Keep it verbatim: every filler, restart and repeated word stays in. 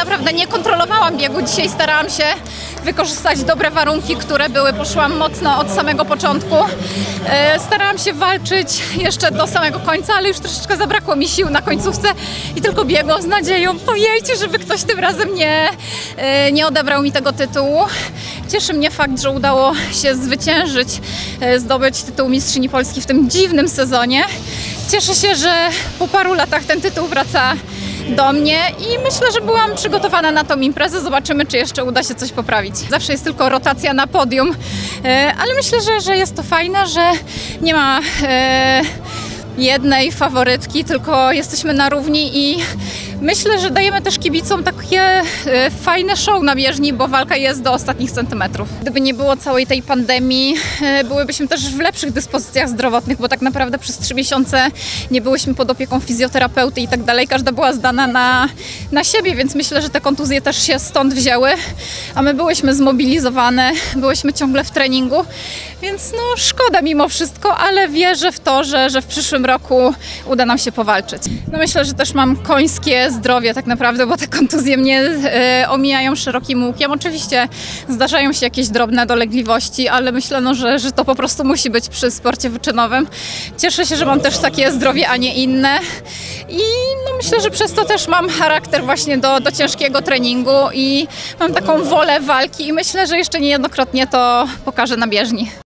naprawdę nie kontrolowałam biegu. Dzisiaj starałam się wykorzystać dobre warunki, które były. Poszłam mocno od samego początku. Starałam się walczyć jeszcze do samego końca, ale już troszeczkę zabrakło mi sił na końcówce i tylko biegłam z nadzieją, ojejcie, żeby ktoś tym razem nie, nie odebrał mi tego tytułu. Cieszy mnie fakt, że udało się zwyciężyć, zdobyć tytuł Mistrzyni Polski w tym dziwnym sezonie. Cieszę się, że po paru latach ten tytuł wraca do mnie i myślę, że byłam przygotowana na tą imprezę. Zobaczymy, czy jeszcze uda się coś poprawić. Zawsze jest tylko rotacja na podium, ale myślę, że, że jest to fajne, że nie ma e, jednej faworytki, tylko jesteśmy na równi i myślę, że dajemy też kibicom takie e, fajne show na bieżni, bo walka jest do ostatnich centymetrów. Gdyby nie było całej tej pandemii, e, byłybyśmy też w lepszych dyspozycjach zdrowotnych, bo tak naprawdę przez trzy miesiące nie byłyśmy pod opieką fizjoterapeuty i tak dalej. Każda była zdana na, na siebie, więc myślę, że te kontuzje też się stąd wzięły, a my byłyśmy zmobilizowane, byłyśmy ciągle w treningu, więc no szkoda mimo wszystko, ale wierzę w to, że, że w przyszłym roku uda nam się powalczyć. No myślę, że też mam końskie zdrowie tak naprawdę, bo te kontuzje mnie e, omijają szerokim łukiem. Oczywiście zdarzają się jakieś drobne dolegliwości, ale myślę, no, że, że to po prostu musi być przy sporcie wyczynowym. Cieszę się, że mam też takie zdrowie, a nie inne i no, myślę, że przez to też mam charakter właśnie do, do ciężkiego treningu i mam taką wolę walki i myślę, że jeszcze niejednokrotnie to pokażę na bieżni.